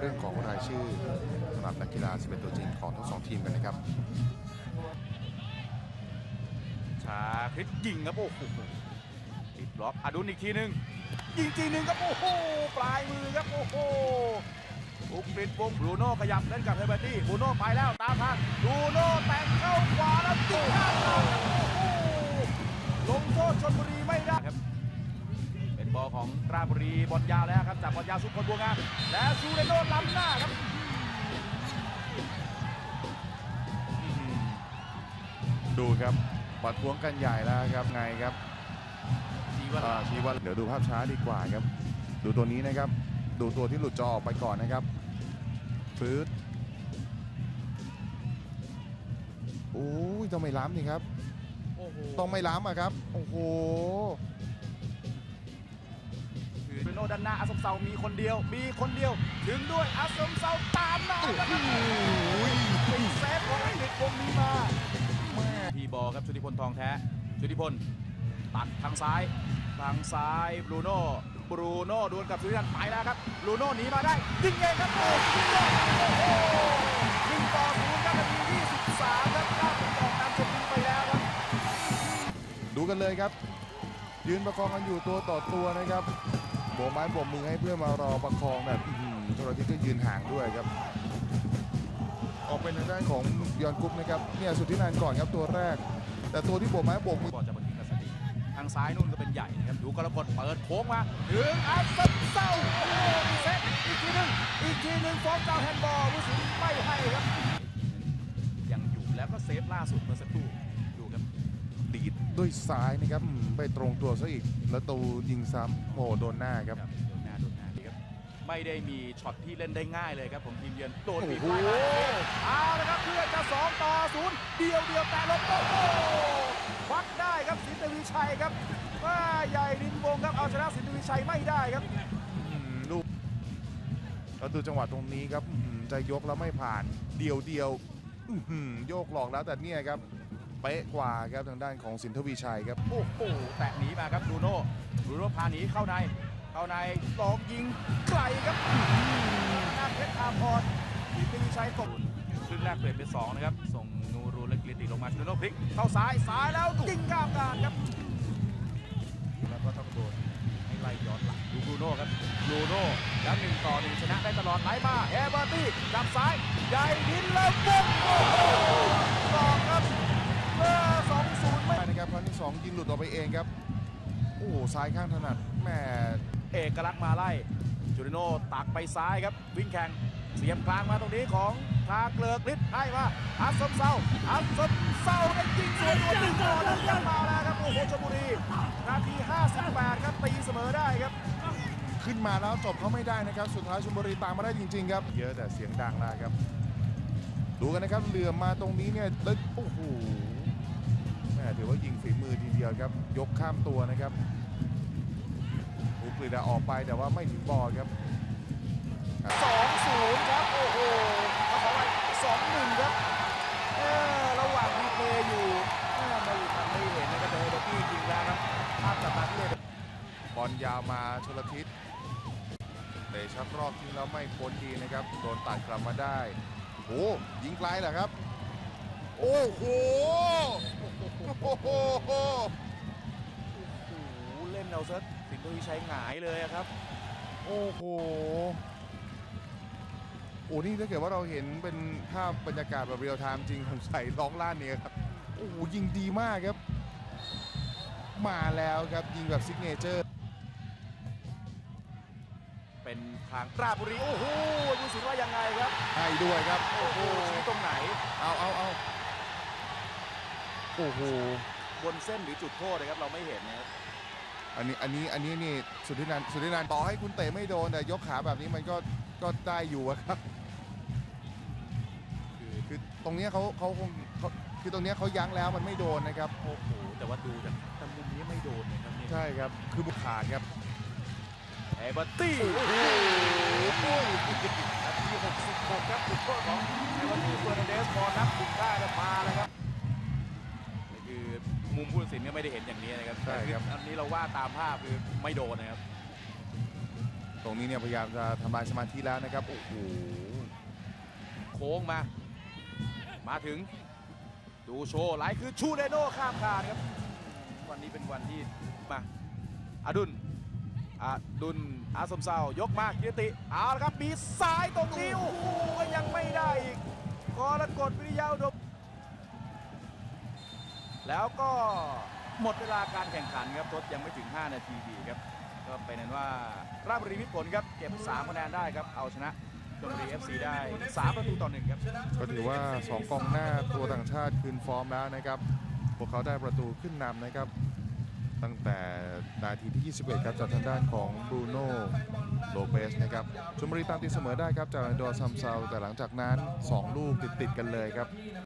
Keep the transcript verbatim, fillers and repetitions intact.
เรื่องของรายชื่อสำหรับนักกีฬาสิบเอ็ดตัวจริงของทั้งสองทีมกันนะครับชาคริสยิงครับโอ้โหติดบล็อกอดุลอีกทีหนึ่งยิงทีหนึ่งครับโอ้โหปลายมือครับโอ้โหอุกฤษวงศ์บรูโน่ขยับเล่นกับเฮเบอร์ตี้บรูโน่ไปแล้วตามทางบรูโน่แต่งเข้าขวาแล้วยิงหน้าตาโอ้โหลงโทษชลบุรีไม่ได้ครับเป็นบอลของราชบุรีบอลยาวแล้วครับจากบอลยาวสุพลบัวงามและซูเรโน่ล้ำหน้าครับดูครับปัดพวงกันใหญ่แล้วครับไงครับชี้ว่าชี้ว่าเดี๋ยวดูภาพช้าดีกว่าครับดูตัวนี้นะครับดูตัวที่หลุดจอออกไปก่อนนะครับฟื้นโอ้ยต้องไม่ล้ำนี่ครับต้องไม่ล้ำอ่ะครับโอ้โหบรูโน่ด้านหน้าอาสมเซามีคนเดียวมีคนเดียวถึงด้วยอาสมเซาตามมาแล้วครับเป็นเซฟของอังกฤษวงนี้มาทีบอลครับชุติพลทองแท้ชุติพลตัดทางซ้ายทางซ้ายบรูโน่บรูโน่ดวลกับสุริยันไปแล้วครับบรูโน่หนีมาได้ยิงเองครับโอ้ยิงยอดโอ้โหหนึ่งต่อศูนย์ครับนาทีที่สิบสามครับข้ามเป็นออกนำชลบุรีไปแล้วครับดูกันเลยครับยืนประคองกันอยู่ตัวต่อตัวนะครับโบกไม้โบกมือให้เพื่อนมารอประคองแบบชลทิศก็ยืนห่างด้วยครับออกเป็นทางด้านของยอนกุ๊บนะครับเนี่ยสุดที่นานก่อนครับตัวแรกแต่ตัวที่โบกไม้โบกมือก่อนจะมาถึงกัสดีทางซ้ายนู่นก็เป็นใหญ่นะครับดูกรกฎเปิดโค้งมาถึงอัสซัมเซาโอ้เซตอีกทีหนึ่งอีกทีหนึ่งฟ้องเจ้าแฮนด์บอลผู้สินไม่ให้ครับยังอยู่แล้วก็เซฟล่าสุดเมื่อสักครู่ดูครับดีดด้วยซ้ายนะครับไปตรงตัวซะอีกแล้วตูยิงซ้ำโอ้โดนหน้าครับโดนหน้าโดนหน้าดีครับไม่ได้มีช็อตที่เล่นได้ง่ายเลยครับผมทีมเยือนโดนบีบไปเอาละครับเพื่อจะสองต่อศูนย์เดียวเดียวแต่ลงโอ้โหควักได้ครับสินทวีชัยครับว่าใหญ่ดินวงครับเอาชนะสินทวีชัยไม่ได้ครับลูกเราดูจังหวะตรงนี้ครับจะยกแล้วไม่ผ่านเดียวเดียวโยกหลอกแล้วแต่เนี่ยครับเป๊ะกว่าครับทางด้านของสินทวีชัยครับโอ้โหแตะหนีมาครับบรูโน่บรูโน่พาหนีเข้าในเข้าในลองยิงไกลครับหน้าเพชรอาภรณ์สินทวีชัยตกครึ่งแรกเปลี่ยนเป็นสองนะครับส่งนูรูเล็กลิติลงมาบรูโน่พลิกเข้าซ้ายซ้ายแล้วยิงก้าวการครับแล้วก็ต้องโดนให้ไล่ย้อนหลังดูบรูโน่ครับบรูโน่แล้วหนึ่งต่อหนึ่งชนะได้ตลอดไหลมาเฮเบอร์ตี้จับซ้ายใหญ่ดินแล้วปุ๊บโอ้โหสองครับเบอร์สองศูนย์ไม่นะครับครั้งที่สองยิงหลุดออกไปเองครับโอ้ซ้ายข้างถนัดแม่เอกลักษณ์มาไล่จูริโน่ตักไปซ้ายครับวิ่งแข่งเสียบกลางมาตรงนี้ของทาเกลือกฤทธิ์ให้มาอัสซัมเซาอัสซัมเซาได้ยิงสวนตัวหนึ่งต่อแล้วยังมาแล้วครับโอ้โหชลบุรีนาทีห้าสิบแปดครับตีเสมอได้ครับขึ้นมาแล้วจบเขาไม่ได้นะครับสุดท้ายชลบุรีตามมาได้จริงๆครับเยอะแต่เสียงดังนะครับดูกันนะครับเหลื่อมมาตรงนี้เนี่ยแล้วโอ้โหแม่ถือว่ายิงฝีมือทีเดียวครับยกข้ามตัวนะครับอุกฤษออกไปแต่ว่าไม่ถึงบอลครับสองศูนย์ครับโอ้โหเขาขอไปสองหนึ่งครับระหว่างมีเพลย์อยู่ไม่ทันไม่เห็นนะครับแต่เฮเบอร์ตี้ยิงแล้วครับภาพจับตาที่เลยบอลยาวมาชลทิศเตะชักรอบทิ้งแล้วไม่พ้นดีนะครับโดนตัดกลับมาได้โอ้ยิงไกลเหรอครับโอ้โหโอ้โหเล่นเอาซะสินทวีชัยหงายเลยครับโอ้โหโอ้นี่ถ้าเกิดว่าเราเห็นเป็นภาพบรรยากาศแบบเรียลไทม์จริงผมใส่ร้องลั่นเนี่ยครับโอ้โหยิงดีมากครับมาแล้วครับยิงแบบซิกเนเจอร์เป็นทางราชบุรีโอ้โหดูสิว่ายังไงครับให้ด้วยครับโอ้โหชี้ตรงไหนเอาเอาเอาโอ้โหบนเส้นหรือจุดโทษนะครับเราไม่เห็นนะครับอันนี้อันนี้อันนี้นี่สุดที่นานสุดที่นานต่อให้คุณเตะไม่โดนแต่ยกขาแบบนี้มันก็ก็ได้อยู่ครับคือคือตรงนี้เขาเขาคงคือตรงนี้เขายั้งแล้วมันไม่โดนนะครับโอ้โหแต่ว่าดูจากทางมุมนี้ไม่โดนนะครับใช่ครับคือบุกขาดครับเฮเบอร์ตี้โอ้โหนาทีหกสิบหกครับจุดโทษของเฮเบอร์ตี้เฟอร์นันเดสพอนับบุกได้แล้วมาแล้วครับนี่คือมุมผู้ตัดสินก็ไม่ได้เห็นอย่างนี้นะครับใช่ครับอันนี้เราว่าตามภาพคือไม่โดนนะครับตรงนี้เนี่ยพยายามจะทำลายสมาธิแล้วนะครับโอ้โหโค้งมา มาถึงดูโชว์ไหลคือชูเดโน่ข้ามคานครับ วันนี้เป็นวันที่มาอดุลอดุลอาสมเซายกมากิรติเอาละครับมีซ้ายตรงนี้โอ้โหก็ยังไม่ได้อีกกรกฎวิริยาอุดมแล้วก็หมดเวลาการแข่งขันครับทดยังไม่ถึงห้านาทีดีครับก็เป็นนั้นว่าราชบุรีมิตรผลครับเก็บสามคะแนนได้ครับเอาชนะชลบุรี เอฟ ซี ได้สามประตูต่อหนึ่งครับก็ถือว่าสองกองหน้าตัวต่างชาติคืนฟอร์มแล้วนะครับพวกเขาได้ประตูขึ้นนำนะครับตั้งแต่นาทีที่ ยี่สิบเอ็ด ครับจากทางด้านของบรูโน่โลเปสนะครับชลบุรีตามตีเสมอได้ครับจากอันโดซัมเซาแต่หลังจากนั้นสองลูกติดๆกันเลยครับ